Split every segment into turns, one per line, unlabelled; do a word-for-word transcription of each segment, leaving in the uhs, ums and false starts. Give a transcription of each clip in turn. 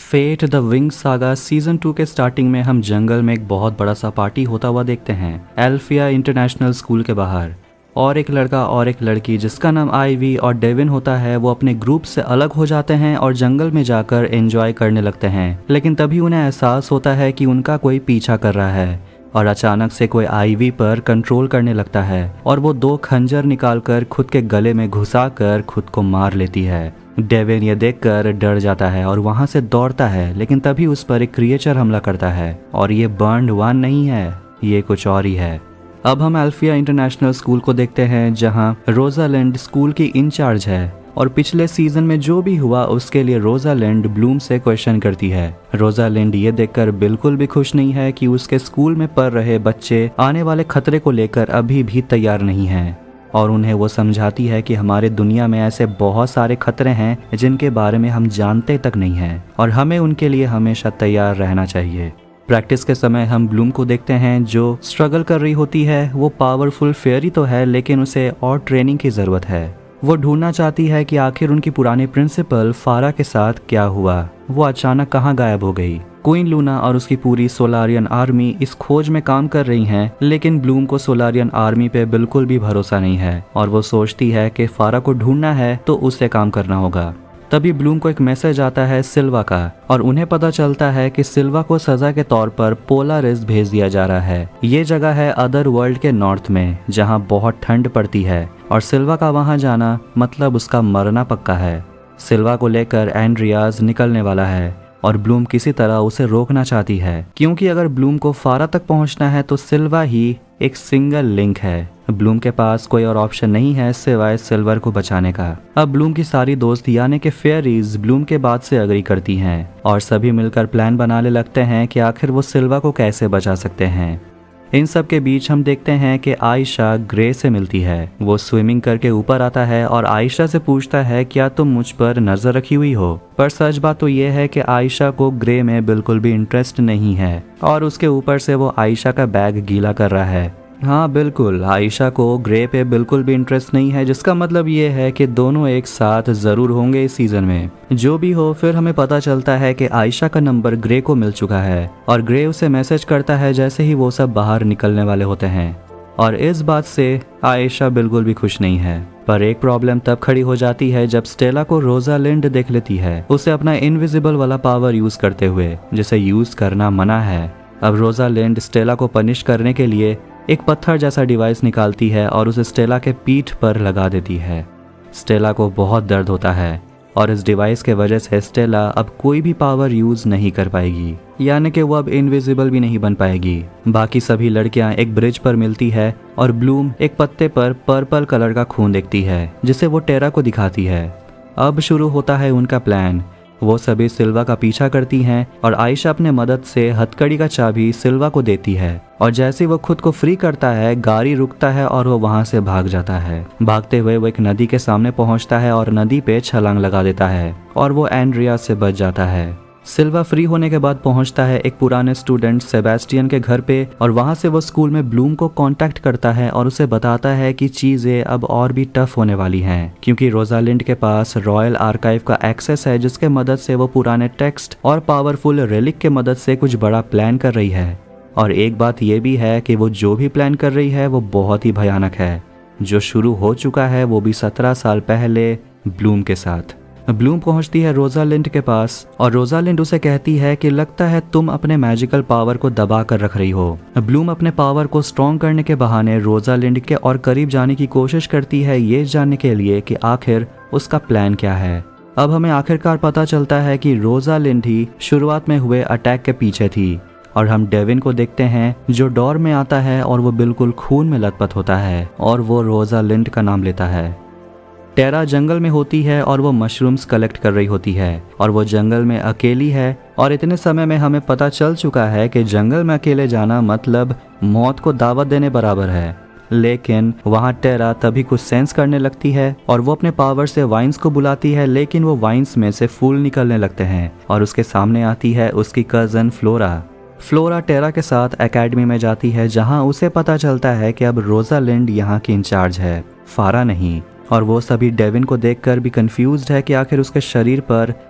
Fate the Winx Saga season two के starting में हम जंगल में एक बहुत बड़ा सा पार्टी होता हुआ देखते हैं एल्फिया इंटरनेशनल स्कूल के बाहर। और एक लड़का और एक लड़की जिसका नाम आईवी और डेविन होता है वो अपने ग्रुप से अलग हो जाते हैं और जंगल में जाकर एंजॉय करने लगते हैं। लेकिन तभी उन्हें एहसास होता है कि उनका कोई पीछा कर रहा है और अचानक से कोई आईवी पर कंट्रोल करने लगता है और वो दो खंजर निकालकर खुद के गले में घुसाकर खुद को मार लेती है। डेविन ये देखकर डर जाता है और वहां से दौड़ता है, लेकिन तभी उस पर एक क्रिएचर हमला करता है और ये बर्न्ड वन नहीं है, ये कुछ और ही है। अब हम एल्फिया इंटरनेशनल स्कूल को देखते हैं जहां रोजालिंड स्कूल की इंचार्ज है और पिछले सीजन में जो भी हुआ उसके लिए रोजालिंड ब्लूम से क्वेश्चन करती है। रोजालिंड ये देखकर बिल्कुल भी खुश नहीं है कि उसके स्कूल में पढ़ रहे बच्चे आने वाले खतरे को लेकर अभी भी तैयार नहीं हैं और उन्हें वो समझाती है कि हमारे दुनिया में ऐसे बहुत सारे खतरे हैं जिनके बारे में हम जानते तक नहीं हैं और हमें उनके लिए हमेशा तैयार रहना चाहिए। प्रैक्टिस के समय हम ब्लूम को देखते हैं जो स्ट्रगल कर रही होती है। वो पावरफुल फेयरी तो है लेकिन उसे और ट्रेनिंग की ज़रूरत है। वो ढूंढना चाहती है कि आखिर उनकी पुरानी प्रिंसिपल फारा के साथ क्या हुआ, वो अचानक कहाँ गायब हो गई। क्वीन लूना और उसकी पूरी सोलारियन आर्मी इस खोज में काम कर रही हैं, लेकिन ब्लूम को सोलारियन आर्मी पे बिल्कुल भी भरोसा नहीं है और वो सोचती है कि फारा को ढूंढना है तो उसे काम करना होगा। तभी ब्लूम को एक मैसेज आता है सिल्वा का और उन्हें पता चलता है कि सिल्वा को सजा के तौर पर पोलारिस भेज दिया जा रहा है। ये जगह है अदर वर्ल्ड के नॉर्थ में जहाँ बहुत ठंड पड़ती है और सिल्वा का वहाँ जाना मतलब उसका मरना पक्का है। सिल्वा को लेकर एंड्रियाज निकलने वाला है और ब्लूम किसी तरह उसे रोकना चाहती है, क्योंकि अगर ब्लूम को फारा तक पहुंचना है तो सिल्वा ही एक सिंगल लिंक है। ब्लूम के पास कोई और ऑप्शन नहीं है सिवाय सिल्वर को बचाने का। अब ब्लूम की सारी दोस्त यानी कि फेयरीज ब्लूम के बात से अग्री करती हैं और सभी मिलकर प्लान बनाने लगते हैं कि आखिर वो सिल्वा को कैसे बचा सकते हैं। इन सब के बीच हम देखते हैं कि आयशा ग्रे से मिलती है। वो स्विमिंग करके ऊपर आता है और आयशा से पूछता है क्या तुम मुझ पर नजर रखी हुई हो। पर सच बात तो ये है कि आयशा को ग्रे में बिल्कुल भी इंटरेस्ट नहीं है और उसके ऊपर से वो आयशा का बैग गीला कर रहा है। हाँ बिल्कुल, आयशा को ग्रे पे बिल्कुल भी इंटरेस्ट नहीं है, जिसका मतलब ये है कि दोनों एक साथ ज़रूर होंगे इस सीज़न में। जो भी हो, फिर हमें पता चलता है कि आयशा का नंबर ग्रे को मिल चुका है और ग्रे उसे मैसेज करता है जैसे ही वो सब बाहर निकलने वाले होते हैं। और इस बात से आयशा बिल्कुल भी खुश नहीं है। पर एक प्रॉब्लम तब खड़ी हो जाती है जब स्टेला को रोजालिंड देख लेती है, उसे अपना इनविजिबल वाला पावर यूज़ करते हुए, जिसे यूज़ करना मना है। अब रोजालिंड स्टेला को पनिश करने के लिए एक पत्थर जैसा डिवाइस निकालती है और उसे स्टेला के पीठ पर लगा देती है। स्टेला को बहुत दर्द होता है और इस डिवाइस के वजह से स्टेला अब कोई भी पावर यूज़ नहीं कर पाएगी, यानी कि वो अब इनविजिबल भी नहीं बन पाएगी। बाकी सभी लड़कियां एक ब्रिज पर मिलती है और ब्लूम एक पत्ते पर पर्पल कलर का खून देखती है जिसे वो टेरा को दिखाती है। अब शुरू होता है उनका प्लान। वो सभी सिल्वा का पीछा करती हैं और आयशा अपने मदद से हथकड़ी का चाबी सिल्वा को देती है और जैसे वो खुद को फ्री करता है गाड़ी रुकता है और वो वहां से भाग जाता है। भागते हुए वो एक नदी के सामने पहुंचता है और नदी पे छलांग लगा देता है और वो एंड्रिया से बच जाता है। सिल्वा फ्री होने के बाद पहुंचता है एक पुराने स्टूडेंट सेबेस्टियन के घर पे और वहां से वो स्कूल में ब्लूम को कांटेक्ट करता है और उसे बताता है कि चीजें अब और भी टफ होने वाली हैं, क्योंकि रोजालिंड के पास रॉयल आर्काइव का एक्सेस है जिसके मदद से वो पुराने टेक्स्ट और पावरफुल रेलिक के मदद से कुछ बड़ा प्लान कर रही है। और एक बात ये भी है कि वो जो भी प्लान कर रही है वो बहुत ही भयानक है, जो शुरू हो चुका है वो भी सत्रह साल पहले ब्लूम के साथ। ब्लूम पहुंचती है रोजालिंड के पास और रोजालिंड उसे कहती है कि लगता है तुम अपने मैजिकल पावर को दबा कर रख रही हो। ब्लूम अपने पावर को स्ट्रॉन्ग करने के बहाने रोजालिंड के और करीब जाने की कोशिश करती है ये जानने के लिए कि आखिर उसका प्लान क्या है। अब हमें आखिरकार पता चलता है कि रोजालिंड ही शुरुआत में हुए अटैक के पीछे थी और हम डेविन को देखते हैं जो डोर में आता है और वो बिल्कुल खून में लथपथ होता है और वो रोजालिंड का नाम लेता है। टेरा जंगल में होती है और वो मशरूम्स कलेक्ट कर रही होती है और वो जंगल में अकेली है और इतने समय में हमें पता चल चुका है कि जंगल में अकेले जाना मतलब मौत को दावत देने बराबर है। लेकिन वहाँ टेरा तभी कुछ सेंस करने लगती है और वो अपने पावर से वाइन्स को बुलाती है, लेकिन वो वाइन्स में से फूल निकलने लगते हैं और उसके सामने आती है उसकी कज़न फ्लोरा। फ्लोरा टेरा के साथ एकेडमी में जाती है जहाँ उसे पता चलता है कि अब रोजालिंड यहाँ की इंचार्ज है, फारा नहीं। और वो सभी डेविन को देखकर भी कंफ्यूज्ड है कि आखिर उसके शरीर पर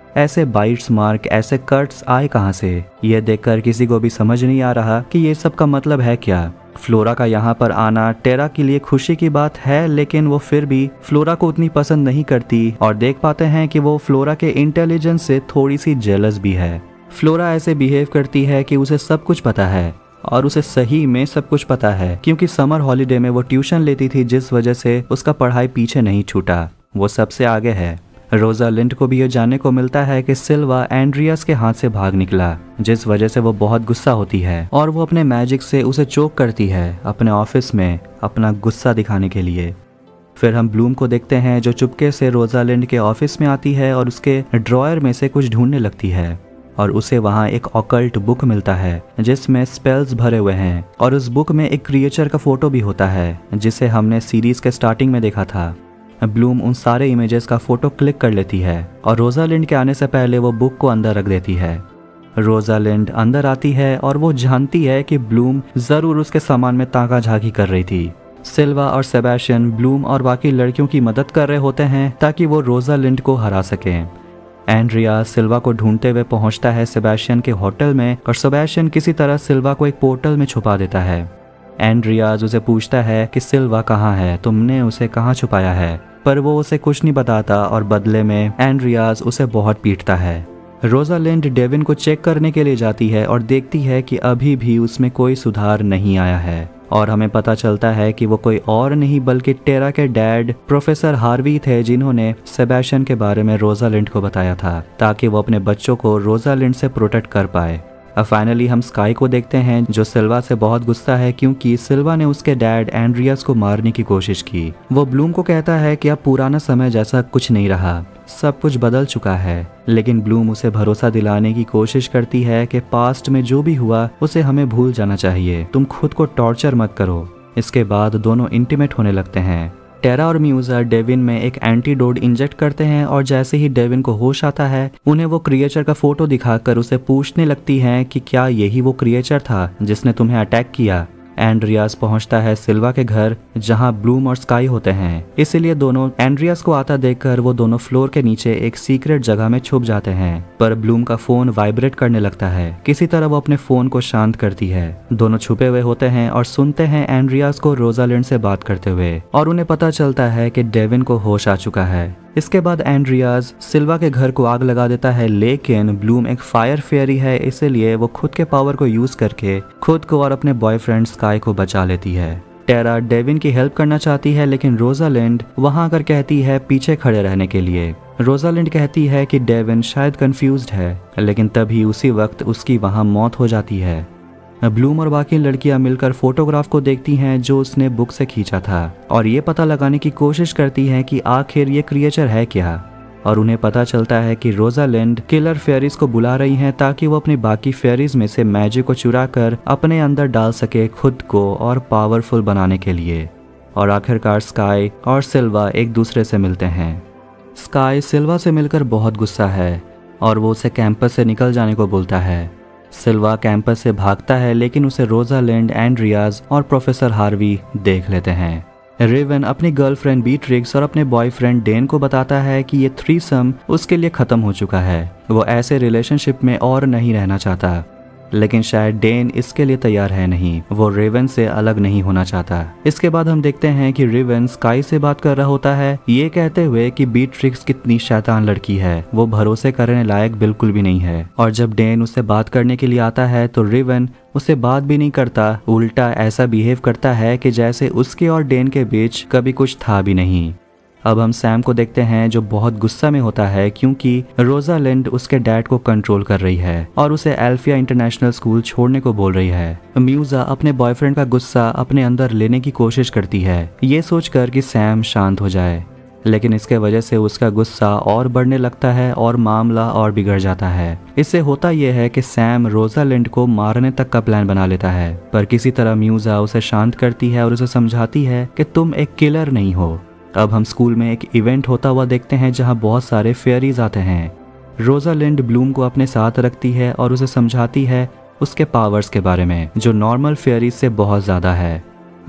ऐसे बाइट्स मार्क, ऐसे कट्स आए कहाँ से? ये देखकर किसी को भी समझ नहीं आ रहा कि ये सब का मतलब है क्या। फ्लोरा का यहाँ पर आना टेरा के लिए खुशी की बात है, लेकिन वो फिर भी फ्लोरा को उतनी पसंद नहीं करती और देख पाते हैं कि वो फ्लोरा के इंटेलिजेंस से थोड़ी सी जेलस भी है। फ्लोरा ऐसे बिहेव करती है कि उसे सब कुछ पता है और उसे सही में सब कुछ पता है, क्योंकि समर हॉलिडे में वो ट्यूशन लेती थी जिस वजह से उसका पढ़ाई पीछे नहीं छूटा, वो सबसे आगे है। रोजालिंड को भी ये जानने को मिलता है कि सिल्वा एंड्रियास के हाथ से भाग निकला, जिस वजह से वो बहुत गुस्सा होती है और वो अपने मैजिक से उसे चोक करती है अपने ऑफिस में अपना गुस्सा दिखाने के लिए। फिर हम ब्लूम को देखते हैं जो चुपके से रोजालिंड के ऑफिस में आती है और उसके ड्रॉयर में से कुछ ढूंढने लगती है और उसे वहाँ एक ऑकल्ट बुक मिलता है जिसमें स्पेल्स भरे हुए हैं और उस बुक में एक क्रिएचर का फोटो भी होता है जिसे हमने सीरीज के स्टार्टिंग में देखा था। ब्लूम उन सारे इमेजेस का फोटो क्लिक कर लेती है और रोजालिंड के आने से पहले वो बुक को अंदर रख देती है। रोजालिंड अंदर आती है और वो जानती है कि ब्लूम जरूर उसके सामान में ताका झाकी कर रही थी। सिल्वा और सेबेस्टियन ब्लूम और बाकी लड़कियों की मदद कर रहे होते हैं ताकि वो रोजालिंड को हरा सकें। एंड्रिया सिल्वा को ढूंढते हुए पहुंचता है सेबेस्टियन के होटल में और सेबेस्टियन किसी तरह सिल्वा को एक पोर्टल में छुपा देता है। एंड्रियाज उसे पूछता है कि सिल्वा कहाँ है, तुमने उसे कहाँ छुपाया है, पर वो उसे कुछ नहीं बताता और बदले में एंड्रियाज उसे बहुत पीटता है। रोजालिंड डेविन को चेक करने के लिए जाती है और देखती है कि अभी भी उसमें कोई सुधार नहीं आया है और हमें पता चलता है कि वो कोई और नहीं बल्कि टेरा के डैड प्रोफेसर हार्वी थे जिन्होंने सेबेस्टियन के बारे में रोजालिंड को बताया था ताकि वो अपने बच्चों को रोजालिंड से प्रोटेक्ट कर पाए। अब फाइनली हम स्काई को देखते हैं जो सिल्वा से बहुत गुस्सा है क्योंकि सिल्वा ने उसके डैड एंड्रियास को मारने की कोशिश की। वो ब्लूम को कहता है कि अब पुराना समय जैसा कुछ नहीं रहा, सब कुछ बदल चुका है, लेकिन ब्लूम उसे भरोसा दिलाने की कोशिश करती है कि पास्ट में जो भी हुआ उसे हमें भूल जाना चाहिए, तुम खुद को टॉर्चर मत करो। इसके बाद दोनों इंटीमेट होने लगते हैं। टेरा और म्यूजा डेविन में एक एंटीडोट इंजेक्ट करते हैं और जैसे ही डेविन को होश आता है उन्हें वो क्रिएचर का फोटो दिखाकर उसे पूछने लगती हैं कि क्या यही वो क्रिएचर था जिसने तुम्हें अटैक किया। एंड्रियास पहुंचता है सिल्वा के घर जहां ब्लूम और स्काई होते हैं, इसीलिए दोनों एंड्रियास को आता देखकर वो दोनों फ्लोर के नीचे एक सीक्रेट जगह में छुप जाते हैं। पर ब्लूम का फोन वाइब्रेट करने लगता है, किसी तरह वो अपने फोन को शांत करती है। दोनों छुपे हुए होते हैं और सुनते हैं एंड्रियास को रोजालिंड से बात करते हुए और उन्हें पता चलता है कि डेविन को होश आ चुका है। इसके बाद एंड्रियास सिल्वा के घर को आग लगा देता है, लेकिन ब्लूम एक फायर फेयरी है इसलिए वो खुद के पावर को यूज करके खुद को और अपने बॉयफ्रेंड स्काई को बचा लेती है। टेरा डेविन की हेल्प करना चाहती है लेकिन रोजालिंड वहां आकर कहती है पीछे खड़े रहने के लिए। रोजालिंड कहती है कि डेविन शायद कंफ्यूज्ड है, लेकिन तभी उसी वक्त उसकी वहां मौत हो जाती है। ब्लूम और बाकी लड़कियां मिलकर फोटोग्राफ को देखती हैं जो उसने बुक से खींचा था और ये पता लगाने की कोशिश करती हैं कि आखिर ये क्रिएचर है क्या, और उन्हें पता चलता है कि रोजालिंड किलर फेयरीज को बुला रही हैं ताकि वो अपनी बाकी फेयरीज में से मैजिक को चुरा कर अपने अंदर डाल सके खुद को और पावरफुल बनाने के लिए। और आखिरकार स्काई और सिल्वा एक दूसरे से मिलते हैं। स्काई सिल्वा से मिलकर बहुत गुस्सा है और वो उसे कैंपस से निकल जाने को बोलता है। सिल्वा कैंपस से भागता है लेकिन उसे रोजालिंड, एंड्रियास और प्रोफेसर हार्वी देख लेते हैं। रेवन अपनी गर्लफ्रेंड बीट्रिक्स और अपने बॉयफ्रेंड डेन को बताता है कि ये थ्रीसम उसके लिए खत्म हो चुका है, वो ऐसे रिलेशनशिप में और नहीं रहना चाहता। लेकिन शायद डेन इसके लिए तैयार है नहीं, वो रेवन से अलग नहीं होना चाहता। इसके बाद हम देखते हैं कि रेवन स्काई से बात कर रहा होता है, ये कहते हुए कि बीट्रिक्स कितनी शैतान लड़की है, वो भरोसे करने लायक बिल्कुल भी नहीं है। और जब डेन उससे बात करने के लिए आता है तो रेवन उससे बात भी नहीं करता, उल्टा ऐसा बिहेव करता है कि जैसे उसके और डेन के बीच कभी कुछ था भी नहीं। अब हम सैम को देखते हैं जो बहुत गुस्सा में होता है क्योंकि रोजालिंड उसके डैड को कंट्रोल कर रही है और उसे एल्फिया इंटरनेशनल स्कूल छोड़ने को बोल रही है। म्यूजा अपने बॉयफ्रेंड का गुस्सा अपने अंदर लेने की कोशिश करती है, ये सोचकर कि सैम शांत हो जाए, लेकिन इसके वजह से उसका गुस्सा और बढ़ने लगता है और मामला और बिगड़ जाता है। इससे होता यह है कि सैम रोजालिंड को मारने तक का प्लान बना लेता है, पर किसी तरह म्यूजा उसे शांत करती है और उसे समझाती है कि तुम एक किलर नहीं हो। अब हम स्कूल में एक इवेंट होता हुआ देखते हैं जहां बहुत सारे फेयरीज आते हैं। रोजालिंड ब्लूम को अपने साथ रखती है और उसे समझाती है उसके पावर्स के बारे में जो नॉर्मल फेयरीज से बहुत ज़्यादा है।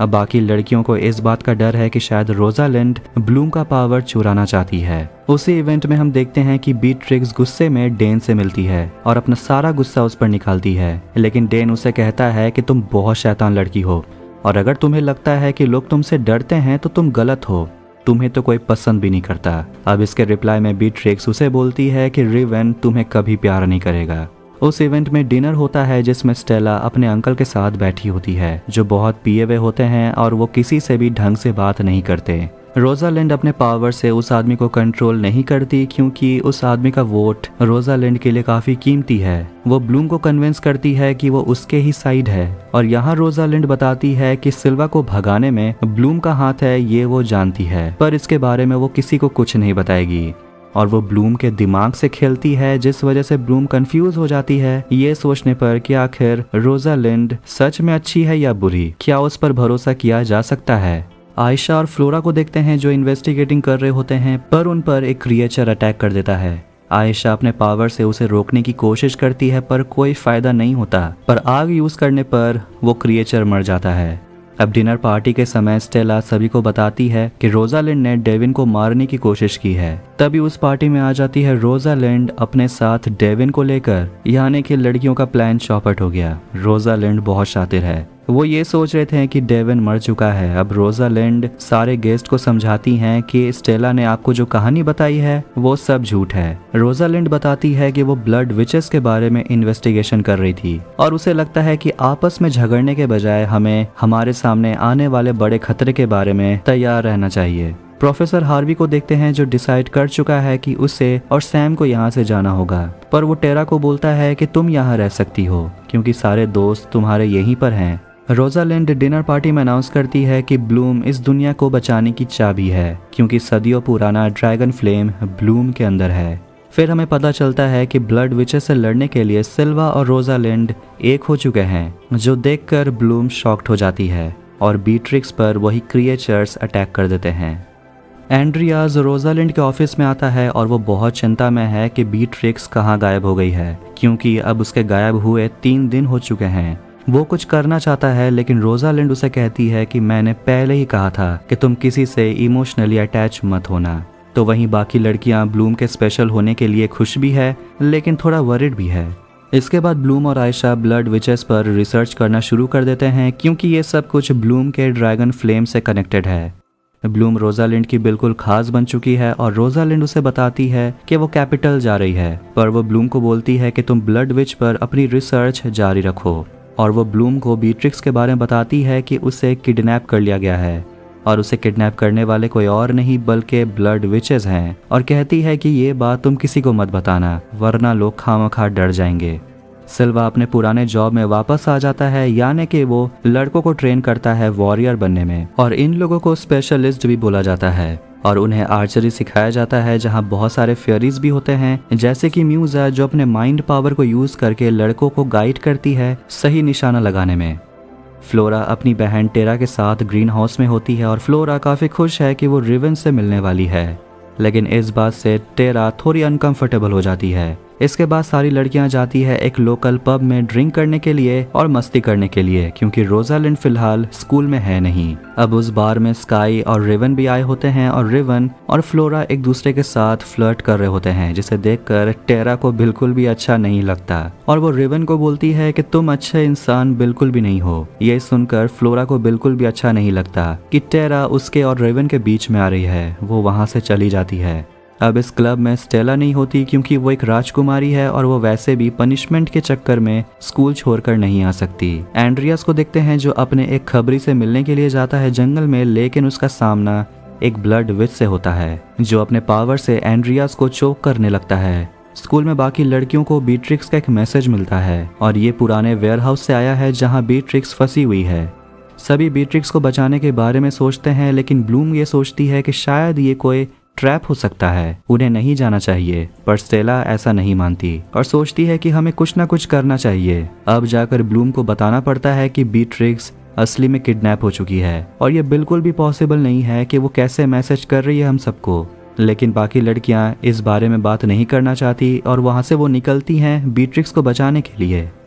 अब बाकी लड़कियों को इस बात का डर है कि शायद रोजालिंड ब्लूम का पावर चुराना चाहती है। उसी इवेंट में हम देखते हैं कि बीट्रिक्स गुस्से में डेन से मिलती है और अपना सारा गुस्सा उस पर निकालती है, लेकिन डेन उसे कहता है कि तुम बहुत शैतान लड़की हो और अगर तुम्हें लगता है कि लोग तुमसे डरते हैं तो तुम गलत हो, तुम्हें तो कोई पसंद भी नहीं करता। अब इसके रिप्लाई में बीट्रिक्स उसे बोलती है कि रिवन तुम्हें कभी प्यार नहीं करेगा। उस इवेंट में डिनर होता है जिसमें स्टेला अपने अंकल के साथ बैठी होती है जो बहुत पिए हुए होते हैं और वो किसी से भी ढंग से बात नहीं करते। रोजालिंड अपने पावर से उस आदमी को कंट्रोल नहीं करती क्योंकि उस आदमी का वोट रोजालिंड के लिए काफी कीमती है। वो ब्लूम को कन्विंस करती है कि वो उसके ही साइड है और यहाँ रोजालिंड बताती है कि सिल्वा को भगाने में ब्लूम का हाथ है, ये वो जानती है, पर इसके बारे में वो किसी को कुछ नहीं बताएगी और वो ब्लूम के दिमाग से खेलती है जिस वजह से ब्लूम कंफ्यूज हो जाती है ये सोचने पर कि आखिर रोजालिंड सच में अच्छी है या बुरी, क्या उस पर भरोसा किया जा सकता है। आयशा और फ्लोरा को देखते हैं जो इन्वेस्टिगेटिंग कर रहे होते हैं, पर उन पर एक क्रिएचर अटैक कर देता है। आयशा अपने पावर से उसे रोकने की कोशिश करती है पर कोई फायदा नहीं होता, पर आग यूज करने पर वो क्रिएचर मर जाता है। अब डिनर पार्टी के समय स्टेला सभी को बताती है कि रोजालिंड ने डेविन को मारने की कोशिश की है। तभी उस पार्टी में आ जाती है रोजालिंड अपने साथ डेविन को लेकर, यानी कि लड़कियों का प्लान चौपट हो गया। रोजालिंड बहुत शातिर है, वो ये सोच रहे थे कि डेविन मर चुका है। अब रोजालिंड सारे गेस्ट को समझाती हैं कि स्टेला ने आपको जो कहानी बताई है वो सब झूठ है। रोजालिंड बताती है कि वो ब्लड विचेस के बारे में इन्वेस्टिगेशन कर रही थी और उसे लगता है कि आपस में झगड़ने के बजाय हमें हमारे सामने आने वाले बड़े खतरे के बारे में तैयार रहना चाहिए। प्रोफेसर हार्वी को देखते हैं जो डिसाइड कर चुका है कि उसे और सैम को यहाँ से जाना होगा, पर वो टेरा को बोलता है कि तुम यहाँ रह सकती हो क्योंकि सारे दोस्त तुम्हारे यहीं पर हैं। रोजालिंड डिनर पार्टी में अनाउंस करती है कि ब्लूम इस दुनिया को बचाने की चाबी है क्योंकि सदियों पुराना ड्रैगन फ्लेम ब्लूम के अंदर है। फिर हमें पता चलता है कि ब्लड विचेस से लड़ने के लिए सिल्वा और रोजालिंड एक हो चुके हैं, जो देखकर ब्लूम शॉक्ड हो जाती है और बीट्रिक्स पर वही क्रिएचर्स अटैक कर देते हैं। एंड्रियाज रोजालिंड के ऑफिस में आता है और वो बहुत चिंता में है कि बीट्रिक्स कहाँ गायब हो गई है क्योंकि अब उसके गायब हुए तीन दिन हो चुके हैं। वो कुछ करना चाहता है लेकिन रोजालिंड उसे कहती है कि मैंने पहले ही कहा था कि तुम किसी से इमोशनली अटैच मत होना। तो वहीं बाकी लड़कियां ब्लूम के स्पेशल होने के लिए खुश भी है लेकिन थोड़ा वरिड भी है। इसके बाद ब्लूम और आयशा ब्लड विचेस पर रिसर्च करना शुरू कर देते हैं क्योंकि ये सब कुछ ब्लूम के ड्रैगन फ्लेम से कनेक्टेड है। ब्लूम रोजालिंड की बिल्कुल खास बन चुकी है और रोजालिंड उसे बताती है कि वो कैपिटल जा रही है, पर वो ब्लूम को बोलती है कि तुम ब्लड विच पर अपनी रिसर्च जारी रखो और वो ब्लूम को बीट्रिक्स के बारे में बताती है कि उसे किडनैप कर लिया गया है और उसे किडनैप करने वाले कोई और नहीं बल्कि ब्लड विचेस हैं और कहती है कि ये बात तुम किसी को मत बताना वरना लोग खामखा डर जाएंगे। सिल्वा अपने पुराने जॉब में वापस आ जाता है, यानी कि वो लड़कों को ट्रेन करता है वॉरियर बनने में और इन लोगों को स्पेशलिस्ट भी बोला जाता है और उन्हें आर्चरी सिखाया जाता है जहां बहुत सारे फेयरीज भी होते हैं जैसे कि म्यूजा जो अपने माइंड पावर को यूज करके लड़कों को गाइड करती है सही निशाना लगाने में। फ्लोरा अपनी बहन टेरा के साथ ग्रीन हाउस में होती है और फ्लोरा काफी खुश है कि वो रिवन से मिलने वाली है, लेकिन इस बात से टेरा थोड़ी अनकंफर्टेबल हो जाती है। इसके बाद सारी लड़कियां जाती है एक लोकल पब में ड्रिंक करने के लिए और मस्ती करने के लिए क्योंकि रोजालिंड फिलहाल स्कूल में है नहीं। अब उस बार में स्काई और रिवन भी आए होते हैं और रिवन और फ्लोरा एक दूसरे के साथ फ्लर्ट कर रहे होते हैं, जिसे देखकर टेरा को बिल्कुल भी अच्छा नहीं लगता और वो रिवन को बोलती है कि तुम अच्छे इंसान बिल्कुल भी नहीं हो। ये सुनकर फ्लोरा को बिल्कुल भी अच्छा नहीं लगता कि टेरा उसके और रिवन के बीच में आ रही है। वो वहां से चली जाती है। अब इस क्लब में स्टेला नहीं होती क्योंकि वो एक राजकुमारी है और वो वैसे भी पनिशमेंट के चक्कर में स्कूल छोड़कर नहीं आ सकती। एंड्रियास को देखते हैं जो अपने एक खबरी से मिलने के लिए जाता है जंगल में, लेकिन उसका सामना एक ब्लड विच से होता है जो अपने पावर से एंड्रियास को चोक करने लगता है। स्कूल में बाकी लड़कियों को बीट्रिक्स का एक मैसेज मिलता है और ये पुराने वेयरहाउस से आया है जहाँ बीट्रिक्स फंसी हुई है। सभी बीट्रिक्स को बचाने के बारे में सोचते हैं, लेकिन ब्लूम ये सोचती है कि शायद ये कोई ट्रैप हो सकता है, उन्हें नहीं जाना चाहिए। पर स्टेला ऐसा नहीं मानती और सोचती है कि हमें कुछ ना कुछ करना चाहिए। अब जाकर ब्लूम को बताना पड़ता है कि बीट्रिक्स असली में किडनैप हो चुकी है और ये बिल्कुल भी पॉसिबल नहीं है कि वो कैसे मैसेज कर रही है हम सबको। लेकिन बाकी लड़कियां इस बारे में बात नहीं करना चाहती और वहां से वो निकलती हैं बीट्रिक्स को बचाने के लिए।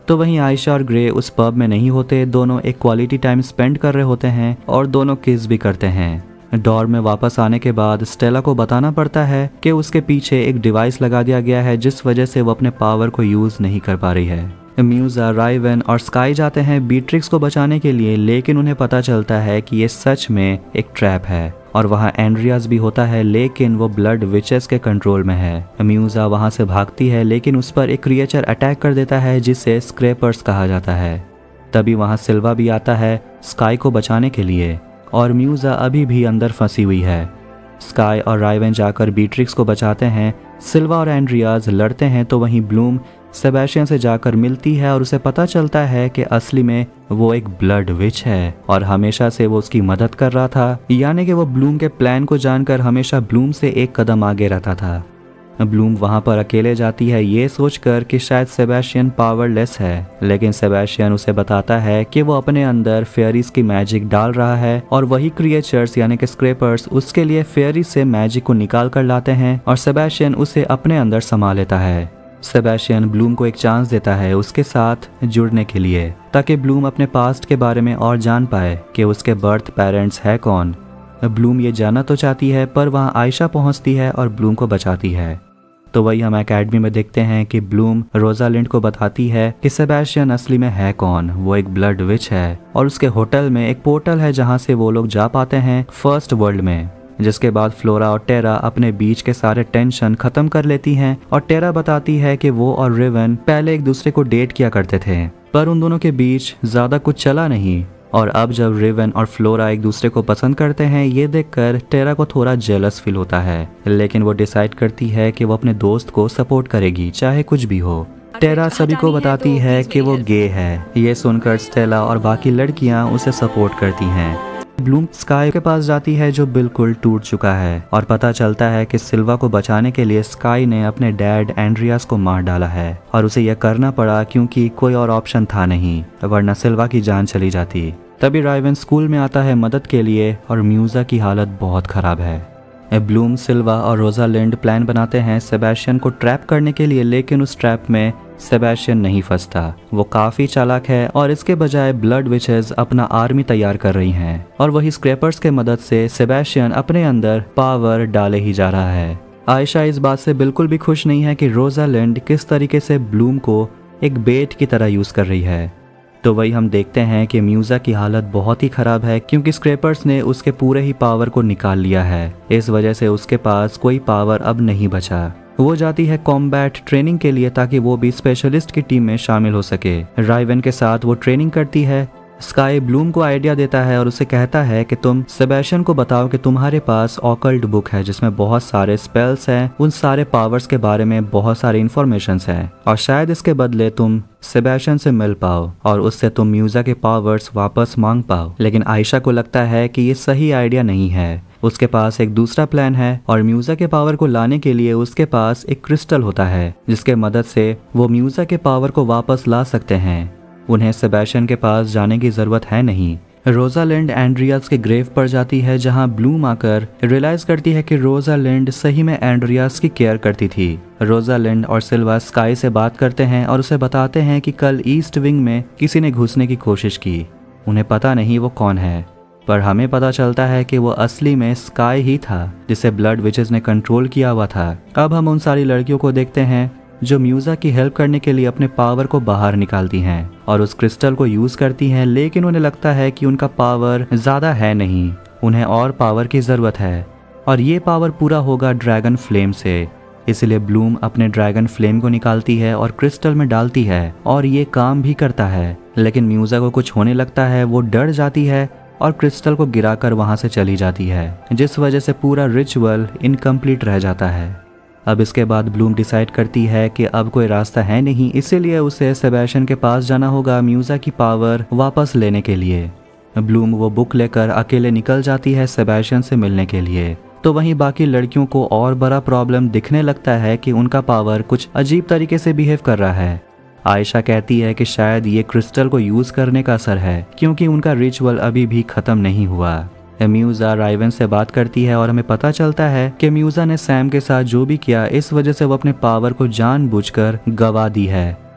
तो वहीं आयशा और ग्रे उस पब में नहीं होते, दोनों एक क्वालिटी टाइम स्पेंड कर रहे होते हैं और दोनों किस भी करते हैं। डॉर्म में वापस आने के बाद स्टेला को बताना पड़ता है कि उसके पीछे एक डिवाइस लगा दिया गया है जिस वजह से वो अपने पावर को यूज नहीं कर पा रही है। म्यूजा, राइवन और स्काई जाते हैं बीट्रिक्स को बचाने के लिए, लेकिन उन्हें पता चलता है कि ये सच में एक ट्रैप है और वहाँ एंड्रियास भी होता है, लेकिन वो ब्लड विचेस के कंट्रोल में है। म्यूजा वहाँ से भागती है, लेकिन उस पर एक क्रिएचर अटैक कर देता है जिसे स्क्रैपर्स कहा जाता है। तभी वहाँ सिल्वा भी आता है स्काई को बचाने के लिए और म्यूजा अभी भी अंदर फंसी हुई है। स्काई और राइवन जाकर बीट्रिक्स को बचाते हैं। सिल्वा और एंड्रियास लड़ते हैं तो वहीं ब्लूम सेबेस्टियन से जाकर मिलती है और उसे पता चलता है कि असली में वो एक ब्लड विच है और हमेशा से वो उसकी मदद कर रहा था, यानी कि वो ब्लूम के प्लान को जानकर हमेशा ब्लूम से एक कदम आगे रहता था। ब्लूम वहां पर अकेले जाती है ये सोचकर कि शायद सेबेस्टियन पावरलेस है, लेकिन सेबेस्टियन उसे बताता है कि वो अपने अंदर फेयरीज की मैजिक डाल रहा है और वही क्रिएचर्स यानी कि स्क्रैपर्स उसके लिए फेयरीज से मैजिक को निकाल कर लाते हैं और सेबेस्टियन उसे अपने अंदर समा लेता है। सेबेस्टियन ब्लूम को एक चांस देता है उसके साथ जुड़ने के लिए, ताकि ब्लूम अपने पास्ट के बारे में और जान पाए कि उसके बर्थ पेरेंट्स है कौन। ब्लूम ये जानना तो चाहती है, पर वहाँ आयशा पहुँचती है और ब्लूम को बचाती है। तो वही हम एकेडमी में देखते हैं कि ब्लूम रोजालिंड को बताती है कि सेबेस्टियन असली में है कौन, वो एक ब्लड विच है और उसके होटल में एक पोर्टल है जहाँ से वो लोग जा पाते हैं फर्स्ट वर्ल्ड में। जिसके बाद फ्लोरा और टेरा अपने बीच के सारे टेंशन खत्म कर लेती हैं और टेरा बताती है कि वो और रेवन पहले एक दूसरे को डेट किया करते थे, पर उन दोनों के बीच ज्यादा कुछ चला नहीं और अब जब रेवन और फ्लोरा एक दूसरे को पसंद करते हैं ये देखकर टेरा को थोड़ा जेलस फील होता है, लेकिन वो डिसाइड करती है कि वो अपने दोस्त को सपोर्ट करेगी चाहे कुछ भी हो। टेरा सभी को बताती है कि वो गे है। ये सुनकर स्टेला और बाकी लड़कियां उसे सपोर्ट करती हैं। ब्लूम स्काई के पास जाती है जो बिल्कुल टूट चुका है और पता चलता है कि सिल्वा को बचाने के लिए स्काई ने अपने डैड एंड्रियास को मार डाला है और उसे यह करना पड़ा क्योंकि कोई और ऑप्शन था नहीं, वरना सिल्वा की जान चली जाती। तभी राइवन स्कूल में आता है मदद के लिए और म्यूजा की हालत बहुत खराब है। ब्लूम, सिल्वा और रोजालिंड प्लान बनाते हैं सेबेस्टियन को ट्रैप करने के लिए, लेकिन उस ट्रैप में सेबेस्टियन नहीं फंसता। वो काफी चालाक है और इसके बजाय ब्लड विचेस अपना आर्मी तैयार कर रही हैं और वही स्क्रैपर्स के मदद से सेबेस्टियन अपने अंदर पावर डाले ही जा रहा है। आयशा इस बात से बिल्कुल भी खुश नहीं है कि रोजालिंड किस तरीके से ब्लूम को एक बेट की तरह यूज कर रही है। तो वही हम देखते हैं कि म्यूजा की हालत बहुत ही खराब है क्योंकि स्क्रैपर्स ने उसके पूरे ही पावर को निकाल लिया है। इस वजह से उसके पास कोई पावर अब नहीं बचा। वो जाती है कॉम्बैट ट्रेनिंग के लिए ताकि वो भी स्पेशलिस्ट की टीम में शामिल हो सके। राइवन के साथ वो ट्रेनिंग करती है। स्काई ब्लूम को आइडिया देता है और उसे कहता है कि तुम सेबेस्टियन को बताओ कि तुम्हारे पास ऑकल्ट बुक है जिसमें बहुत सारे स्पेल्स हैं, उन सारे पावर्स के बारे में बहुत सारे इन्फॉर्मेशंस हैं और शायद इसके बदले तुम सेबेस्टियन से मिल पाओ और उससे तुम म्यूजा के पावर्स वापस मांग पाओ। लेकिन आयशा को लगता है कि ये सही आइडिया नहीं है। उसके पास एक दूसरा प्लान है और म्यूजा के पावर को लाने के लिए उसके पास एक क्रिस्टल होता है जिसके मदद से वो म्यूजा के पावर को वापस ला सकते हैं। उन्हें सेबेस्टियन के पास जाने की जरूरत है नहीं। रोजालिंड एंड्रियास के ग्रेव पर जाती है जहां ब्लूम आकर रियलाइज करती है कि रोजालिंड सही में एंड्रियास की केयर करती थी। रोजालिंड और सिल्वा स्काई से बात करते हैं और उसे बताते हैं कि कल ईस्ट विंग में किसी ने घुसने की कोशिश की। उन्हें पता नहीं वो कौन है, पर हमें पता चलता है कि वो असली में स्काई ही था जिसे ब्लड विचेस ने कंट्रोल किया हुआ था। अब हम उन सारी लड़कियों को देखते हैं जो म्यूजा की हेल्प करने के लिए अपने पावर को बाहर निकालती हैं और उस क्रिस्टल को यूज करती हैं, लेकिन उन्हें लगता है कि उनका पावर ज्यादा है नहीं, उन्हें और पावर की जरूरत है और ये पावर पूरा होगा ड्रैगन फ्लेम से। इसलिए ब्लूम अपने ड्रैगन फ्लेम को निकालती है और क्रिस्टल में डालती है और ये काम भी करता है। लेकिन म्यूजा को कुछ होने लगता है, वो डर जाती है और क्रिस्टल को गिराकर वहां से चली जाती है, जिस वजह से पूरा रिचुअल इनकम्प्लीट रह जाता है। अब इसके बाद ब्लूम डिसाइड करती है कि अब कोई रास्ता है नहीं, इसीलिए उसे सेबेस्टियन के पास जाना होगा म्यूजा की पावर वापस लेने के लिए। ब्लूम वो बुक लेकर अकेले निकल जाती है सेबेस्टियन से मिलने के लिए। तो वहीं बाकी लड़कियों को और बड़ा प्रॉब्लम दिखने लगता है कि उनका पावर कुछ अजीब तरीके से बिहेव कर रहा है। आयशा कहती है कि शायद ये क्रिस्टल को यूज करने का असर है क्योंकि उनका रिचुअल अभी भी खत्म नहीं हुआ। म्यूजा राइवन से बात करती है और हमें पता चलता है कि म्यूजा ने सैम के साथ जो भी किया इस वजह से वो अपने पावर को जानबूझकर गवा दी है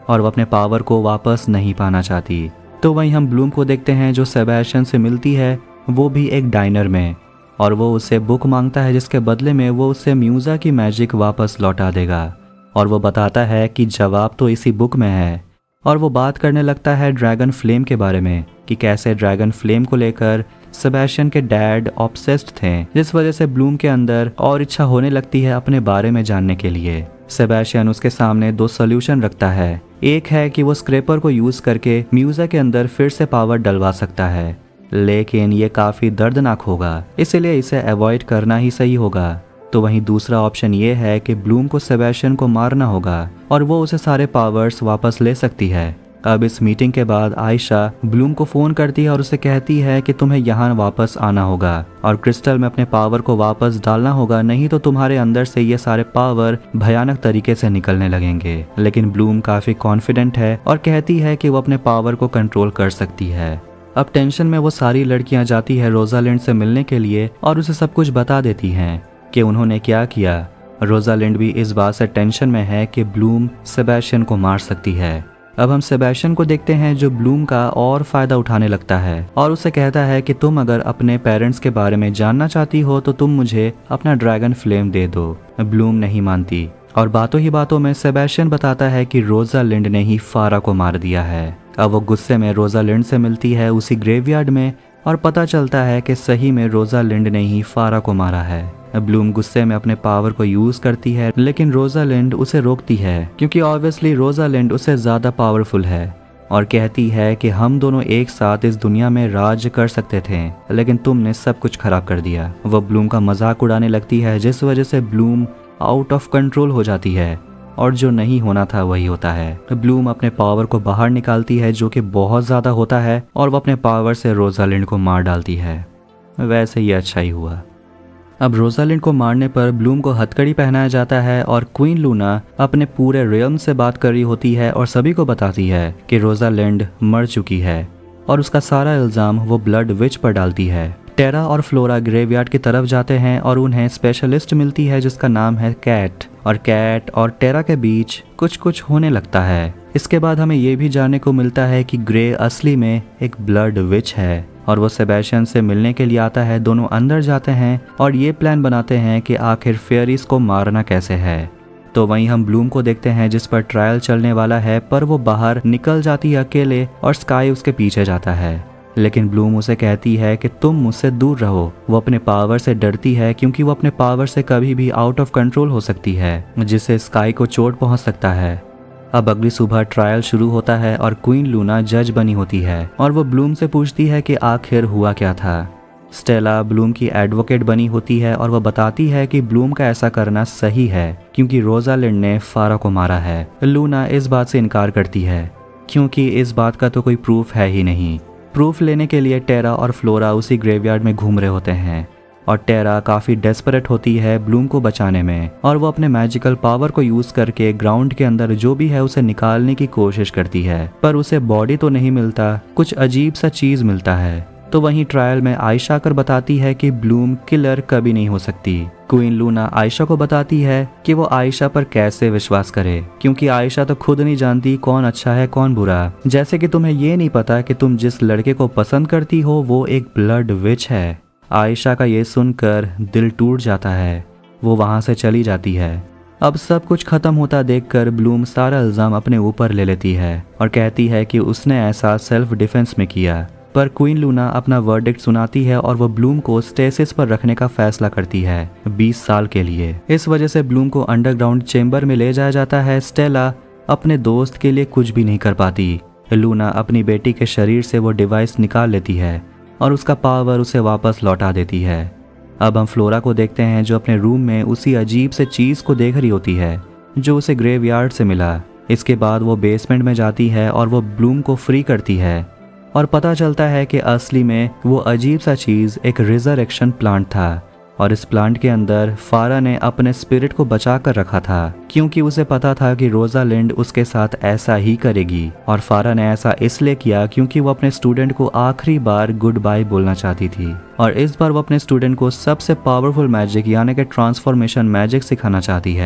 और वो अपने पावर को वापस नहीं पाना चाहती। तो वहीं हम ब्लूम को देखते हैं जो सेबेस्टियन से मिलती है, वो भी एक डाइनर में, और वो उससे बुक मांगता है जिसके बदले में वो उससे म्यूज़ा की मैजिक वापस लौटा देगा। और वो बताता है कि जवाब तो इसी बुक में है। और वो बात करने लगता है ड्रैगन फ्लेम के बारे में कि कैसे ड्रैगन फ्लेम को लेकर सेबेस्टियन के डैड ऑब्सेस्ड थे, जिस वजह से ब्लूम के अंदर और इच्छा होने लगती है अपने बारे में जानने के लिए। सेबेस्टियन उसके सामने दो सॉल्यूशन रखता है। एक है कि वो स्क्रैपर को यूज़ करके म्यूज़ा के अंदर फिर से पावर डलवा सकता है, लेकिन ये काफ़ी दर्दनाक होगा, इसलिए इसे अवॉइड करना ही सही होगा। तो वहीं दूसरा ऑप्शन ये है कि ब्लूम को सेबेस्टियन को मारना होगा और वो उसे सारे पावर्स वापस ले सकती है। अब इस मीटिंग के बाद आयशा ब्लूम को फ़ोन करती है और उसे कहती है कि तुम्हें यहाँ वापस आना होगा और क्रिस्टल में अपने पावर को वापस डालना होगा, नहीं तो तुम्हारे अंदर से ये सारे पावर भयानक तरीके से निकलने लगेंगे। लेकिन ब्लूम काफ़ी कॉन्फिडेंट है और कहती है कि वो अपने पावर को कंट्रोल कर सकती है। अब टेंशन में वो सारी लड़कियां जाती है रोजालिंड से मिलने के लिए और उसे सब कुछ बता देती हैं कि उन्होंने क्या किया। रोजालिंड भी इस बात से टेंशन में है कि ब्लूम सेबेस्टियन को मार सकती है। अब हम सेबेस्टियन को देखते हैं जो ब्लूम का और फायदा उठाने लगता है और उसे कहता है कि तुम अगर अपने पेरेंट्स के बारे में जानना चाहती हो तो तुम मुझे अपना ड्रैगन फ्लेम दे दो। ब्लूम नहीं मानती और बातों ही बातों में सेबेस्टियन बताता है कि रोजालिंड ने ही फारा को मार दिया है। अब वो गुस्से में रोजालिंड से मिलती है उसी ग्रेवयार्ड में और पता चलता है कि सही में रोजालिंड ने ही फारा को मारा है। ब्लूम गुस्से में अपने पावर को यूज करती है, लेकिन रोजालिंड उसे रोकती है क्योंकि ऑब्वियसली रोजालिंड उससे ज्यादा पावरफुल है और कहती है कि हम दोनों एक साथ इस दुनिया में राज कर सकते थे, लेकिन तुमने सब कुछ खराब कर दिया। वो ब्लूम का मजाक उड़ाने लगती है, जिस वजह से ब्लूम आउट ऑफ कंट्रोल हो जाती है और जो नहीं होना था वही होता है। ब्लूम अपने पावर को बाहर निकालती है जो कि बहुत ज़्यादा होता है और वो अपने पावर से रोजालिंड को मार डालती है। वैसे ही अच्छा ही हुआ। अब रोजालिंड को मारने पर ब्लूम को हथकड़ी पहनाया जाता है और क्वीन लूना अपने पूरे रियल्म से बात कर रही होती है और सभी को बताती है कि रोजालिंड मर चुकी है और उसका सारा इल्ज़ाम वो ब्लड विच पर डालती है। टेरा और फ्लोरा ग्रेवयार्ड की तरफ जाते हैं और उन्हें स्पेशलिस्ट मिलती है जिसका नाम है कैट, और कैट और टेरा के बीच कुछ कुछ होने लगता है। इसके बाद हमें ये भी जानने को मिलता है कि ग्रे असली में एक ब्लड विच है और वो सेबेस्टियन से मिलने के लिए आता है। दोनों अंदर जाते हैं और ये प्लान बनाते हैं कि आखिर फेयरीज को मारना कैसे है। तो वहीं हम ब्लूम को देखते हैं जिस पर ट्रायल चलने वाला है, पर वो बाहर निकल जाती है अकेले और स्काई उसके पीछे जाता है, लेकिन ब्लूम उसे कहती है कि तुम मुझसे दूर रहो। वो अपने पावर से डरती है क्योंकि वो अपने पावर से कभी भी आउट ऑफ कंट्रोल हो सकती है, जिससे स्काई को चोट पहुंच सकता है। अब अगली सुबह ट्रायल शुरू होता है और क्वीन लूना जज बनी होती है और वो ब्लूम से पूछती है कि आखिर हुआ क्या था। स्टेला ब्लूम की एडवोकेट बनी होती है और वह बताती है कि ब्लूम का ऐसा करना सही है क्योंकि रोजालिंड ने फारा को मारा है। लूना इस बात से इनकार करती है क्योंकि इस बात का तो कोई प्रूफ है ही नहीं। प्रूफ लेने के लिए टेरा और फ्लोरा उसी ग्रेवयार्ड में घूम रहे होते हैं और टेरा काफ़ी डेस्परेट होती है ब्लूम को बचाने में और वो अपने मैजिकल पावर को यूज़ करके ग्राउंड के अंदर जो भी है उसे निकालने की कोशिश करती है, पर उसे बॉडी तो नहीं मिलता, कुछ अजीब सा चीज़ मिलता है। तो वहीं ट्रायल में आयशा आकर बताती है कि ब्लूम किलर कभी नहीं हो सकती। क्वीन लूना आयशा को बताती है कि वो आयशा पर कैसे विश्वास करे क्योंकि आयशा तो खुद नहीं जानती कौन अच्छा है कौन बुरा। जैसे कि तुम्हें ये नहीं पता कि तुम जिस लड़के को पसंद करती हो वो एक ब्लड विच है। आयशा का ये सुनकर दिल टूट जाता है, वो वहाँ से चली जाती है। अब सब कुछ खत्म होता देखकर ब्लूम सारा इल्ज़ाम अपने ऊपर ले लेती है और कहती है कि उसने ऐसा सेल्फ डिफेंस में किया, पर क्वीन लूना अपना वर्डिक्ट सुनाती है और वो ब्लूम को स्टेसिस पर रखने का फैसला करती है बीस साल के लिए। इस वजह से ब्लूम को अंडरग्राउंड चेम्बर में ले जाया जाता है। स्टेला अपने दोस्त के लिए कुछ भी नहीं कर पाती। लूना अपनी बेटी के शरीर से वो डिवाइस निकाल लेती है और उसका पावर उसे वापस लौटा देती है। अब हम फ्लोरा को देखते हैं जो अपने रूम में उसी अजीब से चीज़ को देख रही होती है जो उसे ग्रेवयार्ड से मिला। इसके बाद वो बेसमेंट में जाती है और वो ब्लूम को फ्री करती है और पता चलता है कि असली में वो अजीब सा चीज़ एक रिजरेक्शन प्लांट था और इस प्लांट के अंदर फारा ने अपने स्पिरिट को बचा कर रखा था क्योंकि उसे पता था कि रोजालिंड उसके साथ ऐसा ही करेगी। और फारा ने ऐसा इसलिए किया क्योंकि वो अपने स्टूडेंट को आखिरी बार गुड बाय बोलना चाहती थी और इस बार वो अपने स्टूडेंट को सबसे पावरफुल मैजिक यानी कि ट्रांसफॉर्मेशन मैजिक सिखाना चाहती है।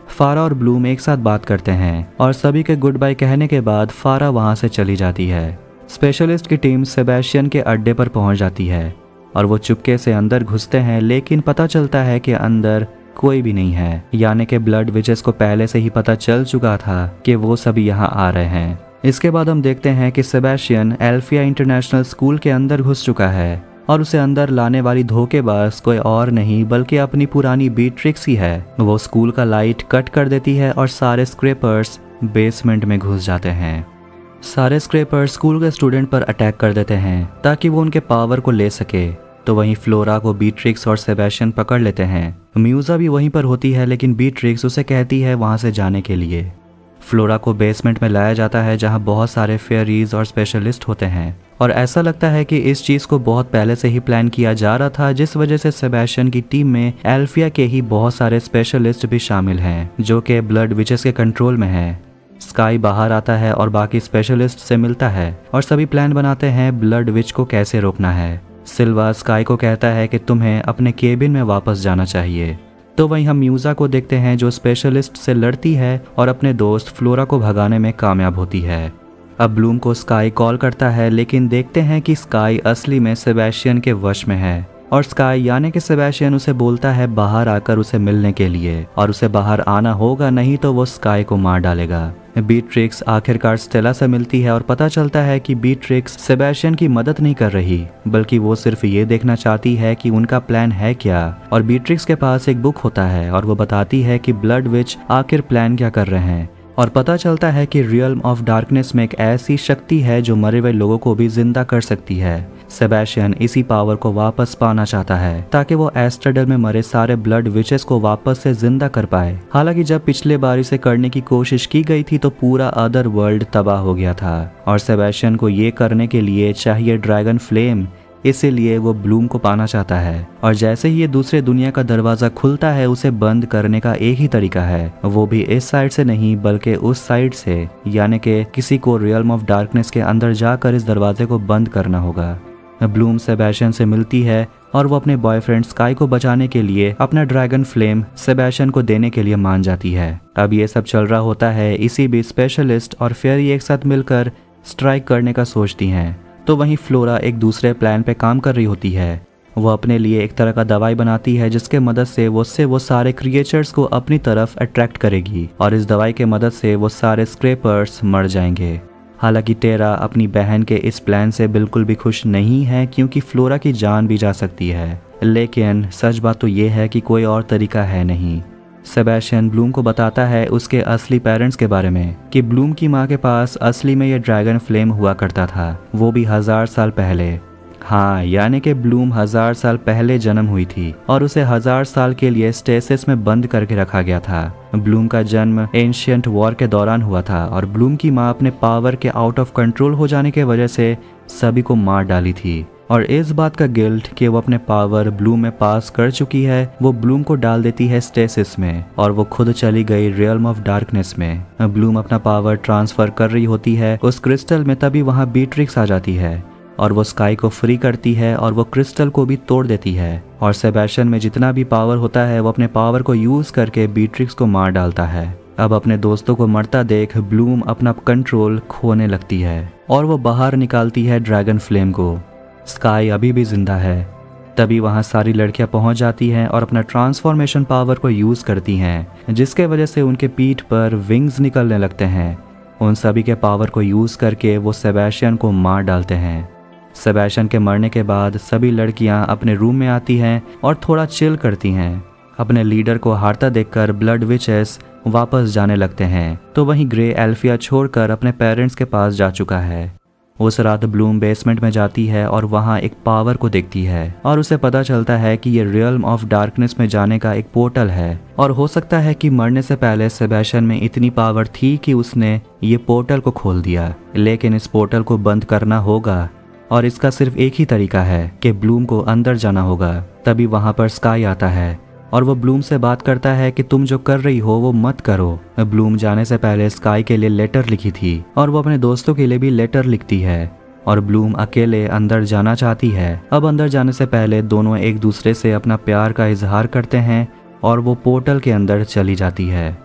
फारा और ब्लूम एक साथ बात करते हैं और सभी के गुड बाय कहने के बाद फारा वहां से चली जाती है। स्पेशलिस्ट की टीम सेबेस्टियन के अड्डे पर पहुंच जाती है और वो चुपके से अंदर घुसते हैं, लेकिन पता चलता है कि अंदर कोई भी नहीं है, यानी कि ब्लड विचेस को पहले से ही पता चल चुका था कि वो सभी यहाँ आ रहे हैं। इसके बाद हम देखते हैं कि सेबेस्टियन एल्फिया इंटरनेशनल स्कूल के अंदर घुस चुका है और उसे अंदर लाने वाली धोखेबाज कोई और नहीं बल्कि अपनी पुरानी बीट्रिक्स ही है। वो स्कूल का लाइट कट कर देती है और सारे स्क्रैपर्स बेसमेंट में घुस जाते हैं। सारे स्क्रैपर्स स्कूल के स्टूडेंट पर अटैक कर देते हैं ताकि वो उनके पावर को ले सके। तो वहीं फ्लोरा को बीट्रिक्स और सेबेस्टियन पकड़ लेते हैं। म्यूजा भी वहीं पर होती है, लेकिन बीट्रिक्स उसे कहती है वहां से जाने के लिए। फ्लोरा को बेसमेंट में लाया जाता है जहां बहुत सारे फेयरीज और स्पेशलिस्ट होते हैं और ऐसा लगता है कि इस चीज़ को बहुत पहले से ही प्लान किया जा रहा था, जिस वजह से सेबेस्टियन की टीम में एल्फिया के ही बहुत सारे स्पेशलिस्ट भी शामिल हैं जो कि ब्लड विचेस के कंट्रोल में है। स्काई बाहर आता है और बाकी स्पेशलिस्ट से मिलता है और सभी प्लान बनाते हैं ब्लड विच को कैसे रोकना है। सिल्वा स्काई को कहता है कि तुम्हें अपने केबिन में वापस जाना चाहिए। तो वहीं हम म्यूजा को देखते हैं जो स्पेशलिस्ट से लड़ती है और अपने दोस्त फ्लोरा को भगाने में कामयाब होती है। अब ब्लूम को स्काई कॉल करता है, लेकिन देखते हैं कि स्काई असली में सेबेस्टियन के वश में है और स्काई यानी कि सेबेस्टियन उसे बोलता है बाहर आकर उसे मिलने के लिए और उसे बाहर आना होगा, नहीं तो वो स्काई को मार डालेगा। बीट्रिक्स आखिरकार स्टेला से मिलती है और पता चलता है कि बीट्रिक्स सेबेस्टियन की मदद नहीं कर रही बल्कि वो सिर्फ ये देखना चाहती है कि उनका प्लान है क्या। और बीट्रिक्स के पास एक बुक होता है और वो बताती है कि ब्लड विच आखिर प्लान क्या कर रहे हैं और पता चलता है कि रियल्म ऑफ डार्कनेस में एक ऐसी शक्ति है जो मरे हुए लोगों को भी जिंदा कर सकती है। सेबेस्टियन इसी पावर को वापस पाना चाहता है ताकि वो एस्ट्रेडल में मरे सारे ब्लड विचेस को वापस से जिंदा कर पाए। हालांकि जब पिछले बार इसे करने की कोशिश की गई थी तो पूरा अदर वर्ल्ड तबाह हो गया था और सेबेस्टियन को ये करने के लिए चाहिए ड्रैगन फ्लेम, इसीलिए वो ब्लूम को पाना चाहता है। और जैसे ही ये दूसरे दुनिया का दरवाजा खुलता है उसे बंद करने का एक ही तरीका है, वो भी इस साइड से नहीं बल्कि उस साइड से, यानी कि किसी को रियल्म ऑफ डार्कनेस के अंदर जाकर इस दरवाजे को बंद करना होगा। ब्लूम सेबेस्टियन से मिलती है और वो अपने बॉयफ्रेंड स्काई को बचाने के लिए अपना ड्रैगन फ्लेम सेबेस्टियन को देने के लिए मान जाती है। अब ये सब चल रहा होता है, इसी बीच स्पेशलिस्ट और फेयरी एक साथ मिलकर स्ट्राइक करने का सोचती हैं। तो वहीं फ्लोरा एक दूसरे प्लान पे काम कर रही होती है। वो अपने लिए एक तरह का दवाई बनाती है जिसके मदद से वो से वो सारे क्रिएचर्स को अपनी तरफ अट्रैक्ट करेगी और इस दवाई के मदद से वो सारे स्क्रैपर्स मर जाएंगे। हालांकि टेरा अपनी बहन के इस प्लान से बिल्कुल भी खुश नहीं है क्योंकि फ्लोरा की जान भी जा सकती है, लेकिन सच बात तो ये है कि कोई और तरीका है नहीं। सेबेस्टियन ब्लूम को बताता है उसके असली पेरेंट्स के बारे में कि ब्लूम की माँ के पास असली में ये ड्रैगन फ्लेम हुआ करता था, वो भी हजार साल पहले। हाँ, यानी कि ब्लूम हजार साल पहले जन्म हुई थी और उसे हजार साल के लिए स्टेसिस में बंद करके रखा गया था। ब्लूम का जन्म एंशिएंट वॉर के दौरान हुआ था और ब्लूम की माँ अपने पावर के आउट ऑफ कंट्रोल हो जाने के वजह से सभी को मार डाली थी और इस बात का गिल्ट कि वो अपने पावर ब्लूम में पास कर चुकी है, वो ब्लूम को डाल देती है स्टेसिस में और वो खुद चली गई रियल्म ऑफ डार्कनेस में। ब्लूम अपना पावर ट्रांसफर कर रही होती है उस क्रिस्टल में, तभी वहाँ बीट्रिक्स आ जाती है और वो स्काई को फ्री करती है और वो क्रिस्टल को भी तोड़ देती है और सेबेस्टियन में जितना भी पावर होता है वो अपने पावर को यूज करके बीट्रिक्स को मार डालता है। अब अपने दोस्तों को मरता देख ब्लूम अपना कंट्रोल खोने लगती है और वो बाहर निकालती है ड्रैगन फ्लेम को। स्काई अभी भी जिंदा है। तभी वहाँ सारी लड़कियाँ पहुँच जाती हैं और अपना ट्रांसफॉर्मेशन पावर को यूज़ करती हैं, जिसके वजह से उनके पीठ पर विंग्स निकलने लगते हैं। उन सभी के पावर को यूज़ करके वो सेबेस्टियन को मार डालते हैं। सेबेस्टियन के मरने के बाद सभी लड़कियाँ अपने रूम में आती हैं और थोड़ा चिल करती हैं। अपने लीडर को हारता देखकर ब्लड विचेस वापस जाने लगते हैं। तो वहीं ग्रे एल्फिया छोड़कर अपने पेरेंट्स के पास जा चुका है। उस रात ब्लूम बेसमेंट में जाती है और वहाँ एक पावर को देखती है और उसे पता चलता है कि ये रियल्म ऑफ डार्कनेस में जाने का एक पोर्टल है और हो सकता है कि मरने से पहले सेबेस्टियन में इतनी पावर थी कि उसने ये पोर्टल को खोल दिया। लेकिन इस पोर्टल को बंद करना होगा और इसका सिर्फ एक ही तरीका है कि ब्लूम को अंदर जाना होगा। तभी वहाँ पर स्काई आता है और वो ब्लूम से बात करता है कि तुम जो कर रही हो वो मत करो। ब्लूम जाने से पहले स्काई के लिए लेटर लिखी थी और वो अपने दोस्तों के लिए भी लेटर लिखती है और ब्लूम अकेले अंदर जाना चाहती है। अब अंदर जाने से पहले दोनों एक दूसरे से अपना प्यार का इजहार करते हैं और वो पोर्टल के अंदर चली जाती है।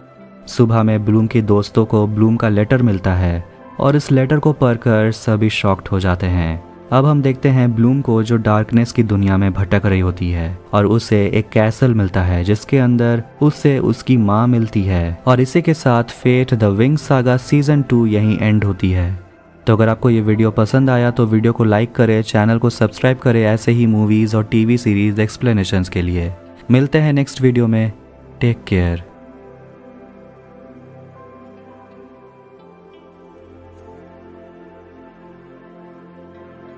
सुबह में ब्लूम के दोस्तों को ब्लूम का लेटर मिलता है और इस लेटर को पढ़कर सभी शॉक्ड हो जाते हैं। अब हम देखते हैं ब्लूम को जो डार्कनेस की दुनिया में भटक रही होती है और उसे एक कैसल मिलता है जिसके अंदर उसे उसकी माँ मिलती है। और इसी के साथ Fate the Winx Saga season two यहीं एंड होती है। तो अगर आपको ये वीडियो पसंद आया तो वीडियो को लाइक करें, चैनल को सब्सक्राइब करें ऐसे ही मूवीज़ और टीवी सीरीज़ एक्सप्लेनेशंस के लिए। मिलते हैं नेक्स्ट वीडियो में। Take care.